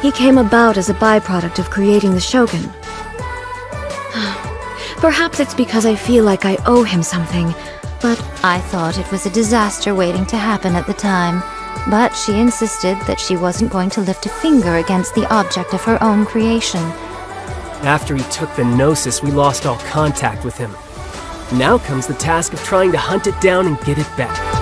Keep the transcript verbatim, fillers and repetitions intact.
He came about as a byproduct of creating the Shogun. Perhaps it's because I feel like I owe him something, but I thought it was a disaster waiting to happen at the time. But she insisted that she wasn't going to lift a finger against the object of her own creation. After he took the Gnosis, we lost all contact with him. Now comes the task of trying to hunt it down and get it back.